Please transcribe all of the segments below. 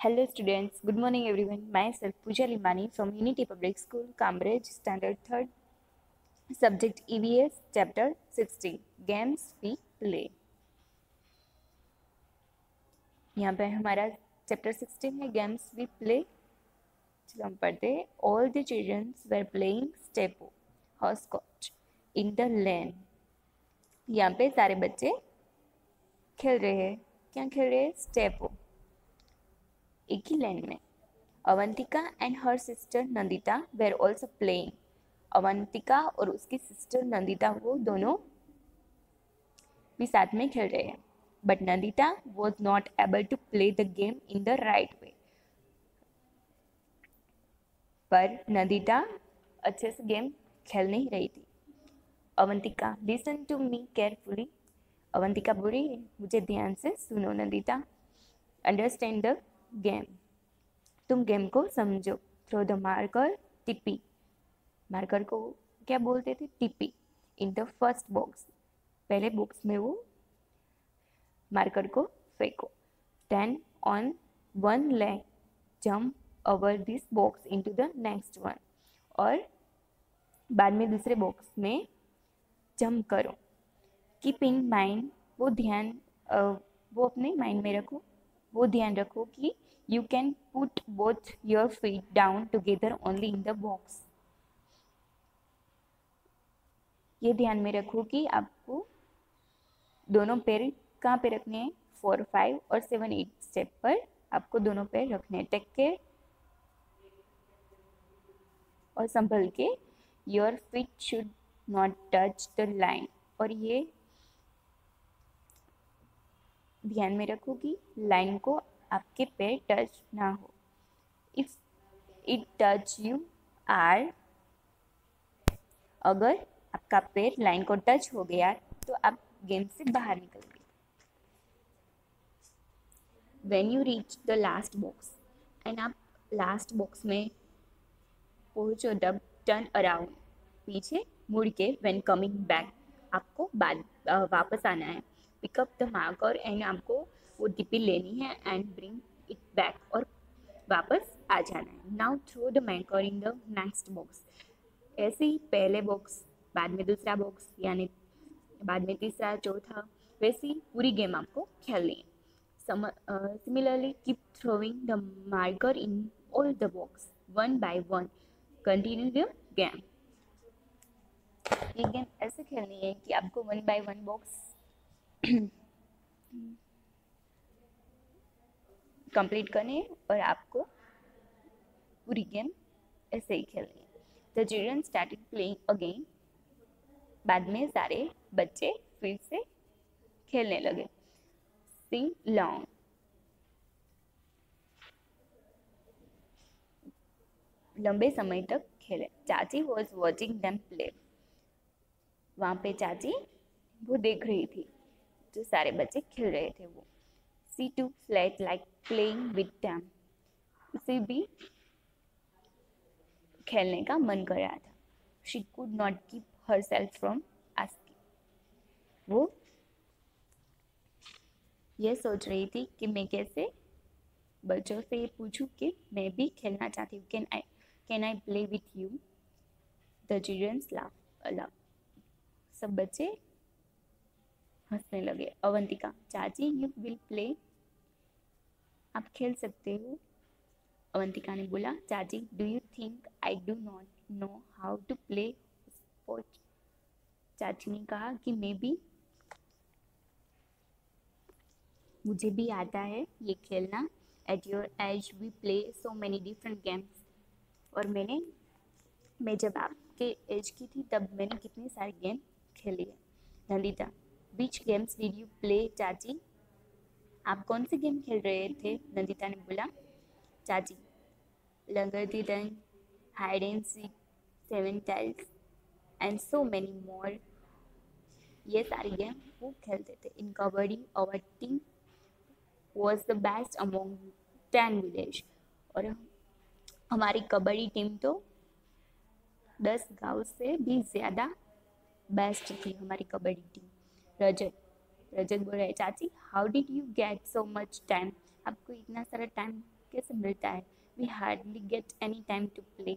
Hello students, good morning everyone. Myself Pooja Limani from Unity Public School, Cambridge, Standard 3rd, Subject EVS, Chapter 16, Games We Play. यहाँ पे हमारा Chapter 16 है Games We Play. चलो हम पढ़ते हैं. All the children were playing Steppo, hopscotch, in the lane. यहाँ पे सारे बच्चे खेल रहे हैं. क्या खेल रहे हैं? Steppo. एक ही लैंड में. Avantika and her sister Nandita were also playing. Avantika और उसकी सिस्टर नंदिता वो दोनों भी साथ में खेल रहे हैं. But Nandita was not able to play the game in the right way. पर नंदिता अच्छे से गेम खेल नहीं रही थी. Avantika listen to me carefully. Avantika बोली मुझे ध्यान से सुनो नंदिता. Understand the game. तुम गेम को समझो. Throw the marker tippi. Marker को क्या बोलते थे? Tippi. In the first box. पहले बॉक्स में वो मार्कर को फेंको. Then on one leg jump over this box into the next one. और बाद में दूसरे बॉक्स में जंप करो. Keep in mind. वो अपने माइंड में रखो. वो ध्यान रखो कि you can put both your feet down together only in the box. ये ध्यान में रखो कि आपको दोनों पैर कहाँ पे रखने हैं? 4, 5 और 7, 8 स्टेप पर आपको दोनों पैर रखने हैं. टेक केयर और संभल के. your feet should not touch the line. और ये ध्यान में रखो कि लाइन को आपके पैर टच ना हो. If it touch you are. अगर आपका पैर लाइन को टच हो गया तो आप गेम से बाहर निकल गए. When you reach the last box. And आप लास्ट बॉक्स में पहुंचो तब टर्न अराउंड. पीछे मुड़ के. When coming back. आपको वापस आना है. Pick up the marker. एंड आपको वो टिप्पी लेनी है एंड ब्रिंग इट बैक. और वापस आ जाना है. Now throw the marker in the next box. ऐसे ही पहले बॉक्स, बाद में दूसरा बॉक्स, यानी बाद में तीसरा, चौथा, वैसे ही पूरी गेम आपको खेलनी है. Similarly keep throwing the marker in all the box one by one. Continue the game. ये गेम ऐसे खेलनी है कि आपको one by one box complete करनी है और आपको पूरी गेम ऐसे ही खेलनी है. The children started playing again. बाद में सारे बच्चे फिर से खेलने लगे. Sing long. लंबे समय तक खेले. चाची वॉज वॉचिंग देम प्ले. वहाँ पे चाची वो देख रही थी जो सारे बच्चे खेल रहे थे. वो she too felt like playing with them. उसे भी खेलने का मन कर रहा था. She could not keep herself from asking. वो ये सोच रही थी कि मैं कैसे बच्चों से ये पूछूं कि मैं भी खेलना चाहती हूँ. Can I play with you. The childrens laugh. सब बच्चे हंसने लगे. अवंतिका. चाची यू विल प्ले. आप खेल सकते हो. अवंतिका ने बोला. चाची do you think I do not know how to play sport. चाची ने कहा कि मुझे भी आता है ये खेलना. At your age we play so many different games. और मैं जब आपके एज की थी तब मैंने कितने सारे गेम खेले हैं. Nandita. Which games did you play चाची. आप कौन से गेम खेल रहे थे? नंदिता ने बोला. चाची. लंगड़ी run, hide and seek, 7 tiles and so many more. ये सारे गेम वो खेलते थे. In kabaddi our team was the best among 10 village. और हमारी कबड्डी टीम तो 10 गाँव से भी ज़्यादा बेस्ट थी हमारी कबड्डी टीम. रजत बोल रहे. चाची how did you get so much time. आपको इतना सारा टाइम कैसे मिलता है? We hardly get any time to play.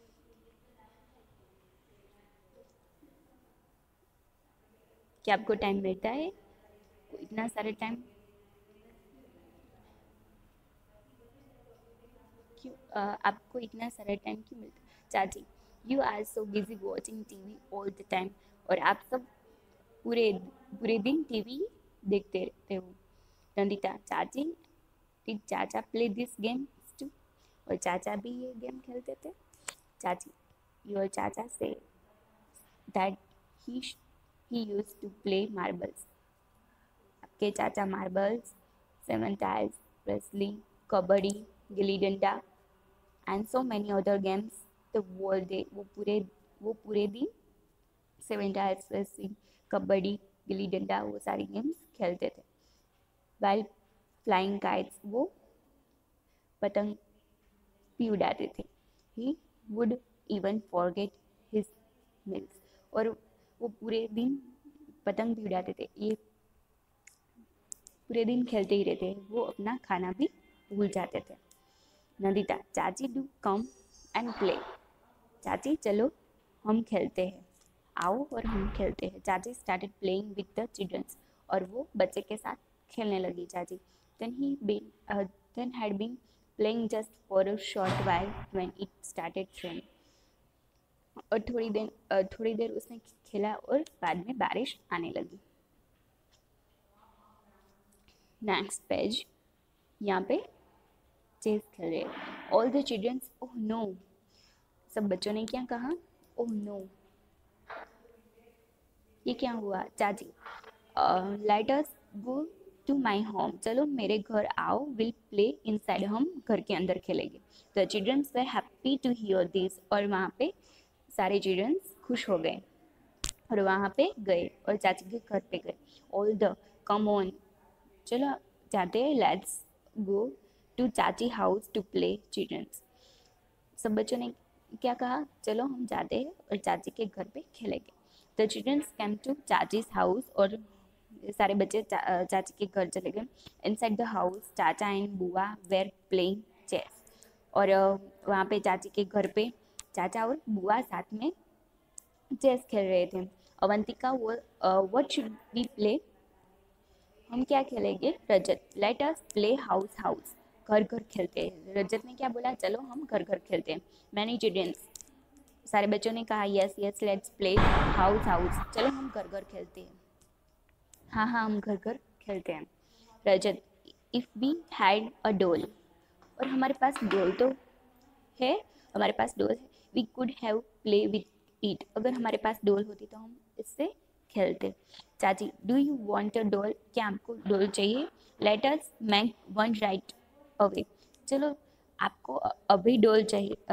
क्या आपको टाइम मिलता है? इतना सारे टाइम क्यों? आपको इतना सारा टाइम क्यों मिलता है? चाची, you are so busy watching TV all the time. और आप सब पूरे पूरे दिन टीवी देखते रहते हो। नंदिता, चाची, डिड चाचा प्ले दिस गेम टू? और चाचा भी ये गेम खेलते थे? चाची, योर चाचा से that he he used to play marbles. आपके चाचा marbles, seven tiles, wrestling, kabaddi, gilli danda and so many other games the whole day. वो पूरे दिन seven tiles, wrestling, kabaddi, gilli डंडा वो सारी गेम्स खेलते थे। वाइल फ्लाइंग काइट्स, वो पतंग भी उड़ाते थे। He would even forget his meals. और वो पूरे दिन पतंग भी उड़ाते थे, ये पूरे दिन खेलते ही रहते, वो अपना खाना भी भूल जाते थे। नंदिता, चाची डू कम एंड प्ले। चाची चलो हम खेलते हैं, आओ और हम खेलते हैं। Chachi started playing with the childrens. और वो बच्चे के साथ खेलने लगी चाची। then had been playing just for a short while when it started raining। और थोड़ी देर उसने खेला और बाद में बारिश आने लगी। नेक्स्ट पेज, यहाँ पे चेस खेल रहे। All the childrens, oh no. सब बच्चों ने क्या कहा? ओह नो, ये क्या हुआ? Chachi, let us go to my home. चलो मेरे घर आओ, विल प्ले इनसाइड। हम घर के अंदर खेलेंगे। The childrens were happy to hear this. और वहाँ पे सारे चिल्ड्रंस खुश हो गए और वहाँ पे गए और चाची के घर पे गए। ऑल द कम ऑन, चलो जाते हैं, let's go to chachi house to play childrens. सब बच्चों ने क्या कहा? चलो हम जाते हैं और चाची के घर पे खेलेंगे। The childrens came to chachi's house. और सारे बच्चे चाची के घर चले गए। Inside the house chacha and bua were playing chess. और वहाँ पे चाची के घर पे चाचा और बुआ साथ में चेस खेल रहे थे। Avantika, what should we play? हम क्या खेलेंगे? Rajat, let us play house house. घर घर खेलते हैं। रजत ने क्या बोला? चलो हम घर घर खेलते हैं। मैनी चिल्ड्रंस, सारे बच्चों ने कहा yes yes let's play house house. चलो हम घर घर खेलते हैं। हाँ हाँ हम घर घर खेलते हैं। Rajat, if we had a doll. और हमारे पास डोल तो है, हमारे पास डोल है। We could have play with it. अगर हमारे पास डोल होती तो हम इससे खेलते। चाची, डू यू वांट अ डोल? क्या आपको डोल चाहिए? Let us make one right away. चलो आपको अभी डोल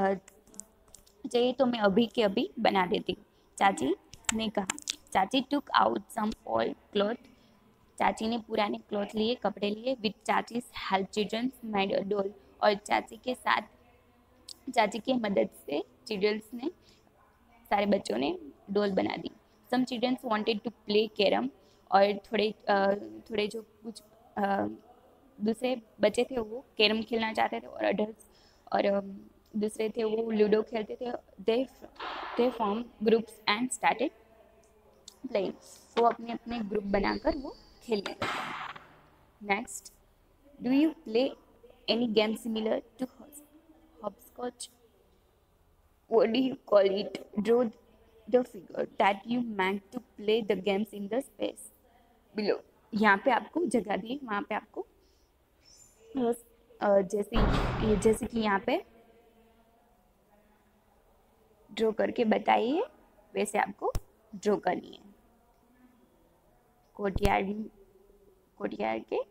चाहिए तो मैं अभी के अभी बना देती हूँ, चाची ने कहा। Chachi took out some old cloth. चाची ने पुराने क्लॉथ लिए, कपड़े लिए। With chachi's help childrens made a doll. और चाची के साथ, चाची की मदद से चिल्ड्रंस ने, सारे बच्चों ने डोल बना दी। Some childrens wanted to play carrom. और थोड़े जो कुछ दूसरे बच्चे थे वो कैरम खेलना चाहते थे। और अडल्ट और दूसरे थे वो लूडो खेलते थे। They form groups and started playing. वो अपने अपने ग्रुप बनाकर वो खेलने लगे। Next, do you play any game similar to hopscotch? What do you call it? Draw the figure that you meant to play the games in the space below। यहाँ पे आपको जगह दी, वहाँ पे आपको जैसे कि यहाँ पे ड्रॉ करके बताइए, वैसे आपको ड्रॉ करनी है। कोर्टयार्ड के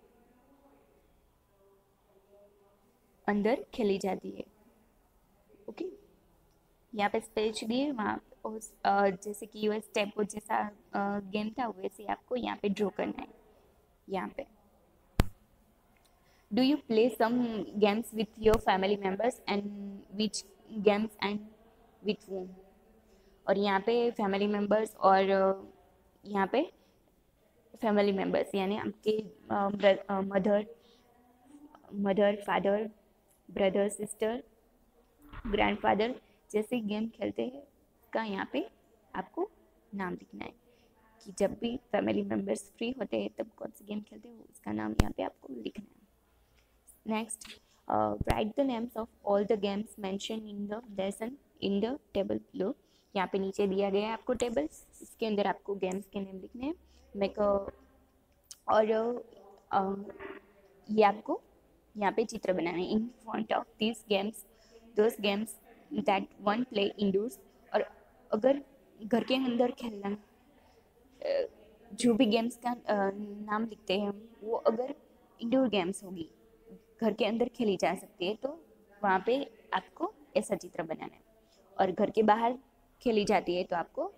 अंदर खेली जाती है। ओके, यहाँ पे स्पेच दिए, वहाँ जैसे कि वो स्टेप जैसा गेम था वैसे आपको यहाँ पे ड्रॉ करना है। यहाँ पे do you play some games with your family members and which games and with whom? और यहाँ पे फैमिली मेम्बर्स और यहाँ पे फैमिली मेम्बर्स यानी आपके mother father brother sister, grandfather जैसे गेम खेलते हैं का यहाँ पे आपको नाम लिखना है कि जब भी फैमिली मेम्बर्स फ्री होते हैं तब कौन सी गेम खेलते हैं उसका नाम यहाँ पे आपको लिखना है. Next, write the names of all the games mention in the lesson in the table below. यहाँ पे नीचे दिया गया है आपको टेबल्स, इसके अंदर आपको गेम्स के नेम लिखने हैं. मेक और ये आपको यहाँ पे चित्र बनाना है. In front of this games those games that one play indoors. और अगर घर के अंदर खेलना जो भी गेम्स का नाम लिखते हैं हम, वो अगर इंडोर गेम्स होगी, घर के अंदर खेली जा सकती है, तो वहाँ पे आपको ऐसा चित्र बनाना है. और घर के बाहर खेली जाती है तो आपको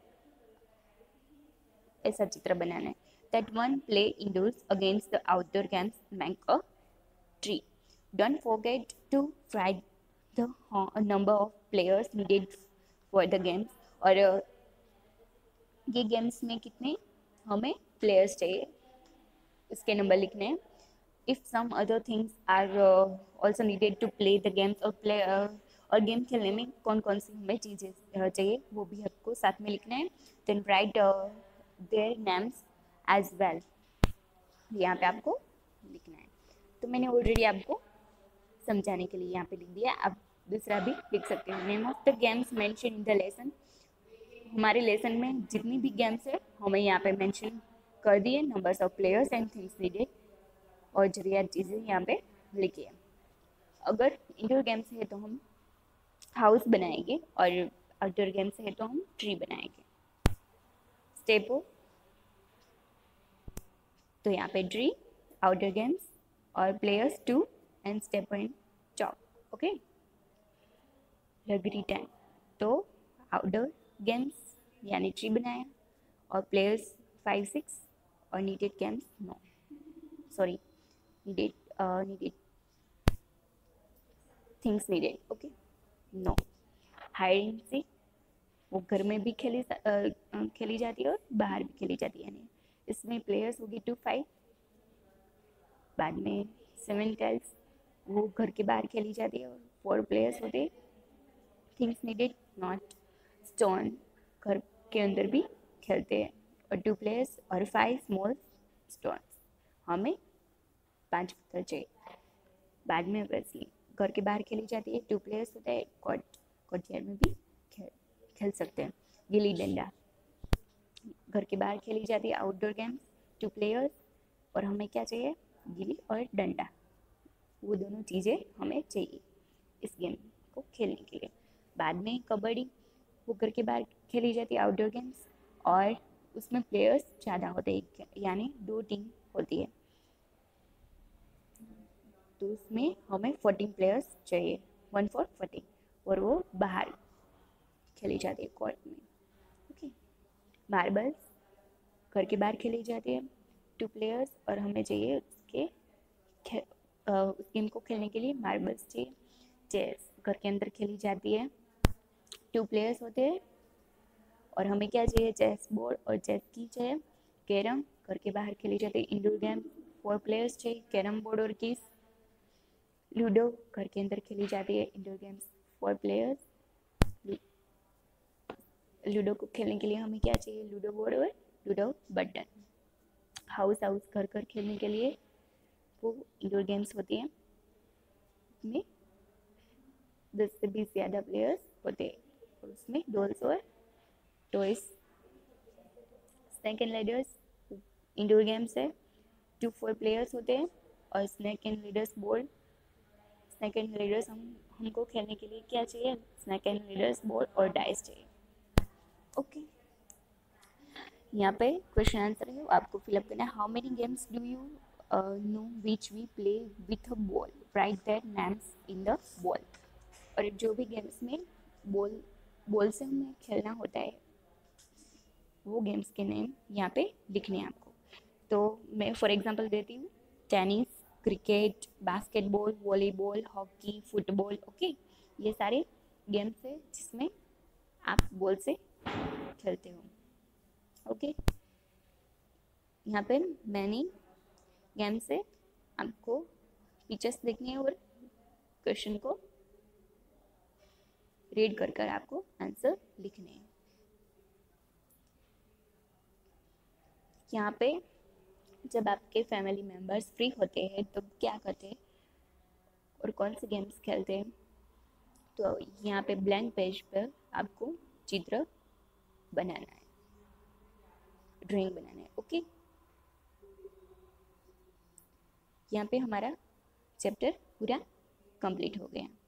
ऐसा चित्र बनाना है. That one play indoors against the outdoor games make a tree. Don't forget to write the number of players needed for the games. और ये गेम्स में कितने हमें प्लेयर्स चाहिए इसके नंबर लिखने हैं. If some other things are also needed to play the games और प्ले और गेम खेलने में कौन कौन सी हमें चीज़ें चाहिए वो भी आपको साथ में लिखना है. Then write their names as well. यहाँ पे आपको लिखना है. तो मैंने ऑलरेडी आपको समझाने के लिए यहाँ पे लिख दिया. आप दूसरा भी लिख सकते हैं. Name of the games mention in the lesson. हमारे लेसन में जितनी भी गेम्स है हमें यहाँ पे मेंशन कर दिए. Numbers of players and things needed और जरूरियात चीज़ें यहाँ पे लिखिए. अगर इंडोर गेम्स है तो हम हाउस बनाएंगे और आउटडोर गेम्स है तो हम ट्री बनाएंगे. स्टेपो, तो यहाँ पे ट्री, आउटडोर गेम्स और प्लेयर्स 2 एंड स्टेपो एंड चॉक. ओके. रगरी टाइम, तो आउटडोर गेम्स यानी ट्री बनाया और प्लेयर्स 5-6 और needed games no, sorry needed things needed. Okay. No. Hide and seek, वो घर में भी खेली जाती है और बाहर भी खेली जाती है. इसमें प्लेयर्स होगी 2-5. बाद में 7 टाइल्स, वो घर के बाहर खेली जाती है और 4 प्लेयर्स होते. Things needed not. स्टोन, घर के अंदर भी खेलते हैं और 2 प्लेयर्स और 5 स्मॉल स्टोन्स, हमें 5 पत्थर चाहिए. बाद में वैसी घर के बाहर खेली जाती है. 2 प्लेयर्स होते हैं. कोर्टयार्ड में भी खेल सकते हैं. गिल्ली डंडा, घर के बाहर खेली जाती है. आउटडोर गेम्स, 2 प्लेयर्स और हमें क्या चाहिए, गिल्ली और डंडा. वो दोनों चीज़ें हमें चाहिए इस गेम को खेलने के लिए. बाद में कबड्डी, वो घर के बाहर खेली जाती है. आउटडोर गेम्स और उसमें प्लेयर्स ज़्यादा होते हैं, यानी 2 टीम होती है. तो उसमें हमें 14 प्लेयर्स चाहिए, 1 for 14, और वो बाहर खेली जाती है कोर्ट में. ओके. मार्बल्स, घर के बाहर खेली जाती है. 2 प्लेयर्स और हमें चाहिए उस गेम को खेलने के लिए मार्बल्स चाहिए. चेस, घर के अंदर खेली जाती है. 2 प्लेयर्स होते हैं और हमें क्या चाहिए, चेस बोर्ड और चेस की चाहिए. कैरम, घर के बाहर खेली जाती है. इंडोर गेम, 4 प्लेयर्स चाहिए. कैरम बोर्ड और कीज. लूडो, घर के अंदर खेली जाती है. Indoor games, 4 players. लूडो को खेलने के लिए हमें क्या चाहिए, लूडो बोर्ड और लूडो बटन. हाउस, घर खेलने के लिए वो इंडोर गेम्स होती हैं. इसमें 10 से 20 ज़्यादा प्लेयर्स होते हैं और उसमें डॉल्स और toys. Snake and ladders indoor games है. 2-4 प्लेयर्स होते हैं और snake and ladders board. Snake and ladders हमको खेलने के लिए क्या चाहिए, स्नैक एंड लैडर्स बोर्ड और डाइस चाहिए. ओके. यहाँ पे क्वेश्चन आंसर है, आपको फिलअप करना है. How many games do you know which we play with a ball. Write that names in the ball. और जो भी गेम्स में बॉल से हमें खेलना होता है वो गेम्स के नेम यहाँ पे लिखने हैं आपको. तो मैं फॉर एग्जांपल देती हूँ. Tennis, cricket, basketball, volleyball, hockey, football. Okay. ये सारे गेम्स है जिसमें आप बॉल से खेलते हो. ओके. यहाँ पे मैनी गेम्स है, आपको पिक्चर्स देखनी है और क्वेश्चन को रीड कर कर आपको आंसर लिखने हैं। यहाँ पे जब आपके फैमिली मेम्बर्स फ्री होते हैं तो क्या करते हैं और कौन से गेम्स खेलते हैं, तो यहाँ पे ब्लैंक पेज पर आपको चित्र बनाना है, ड्राइंग बनाना है। ओके, यहाँ पे हमारा चैप्टर पूरा कंप्लीट हो गया।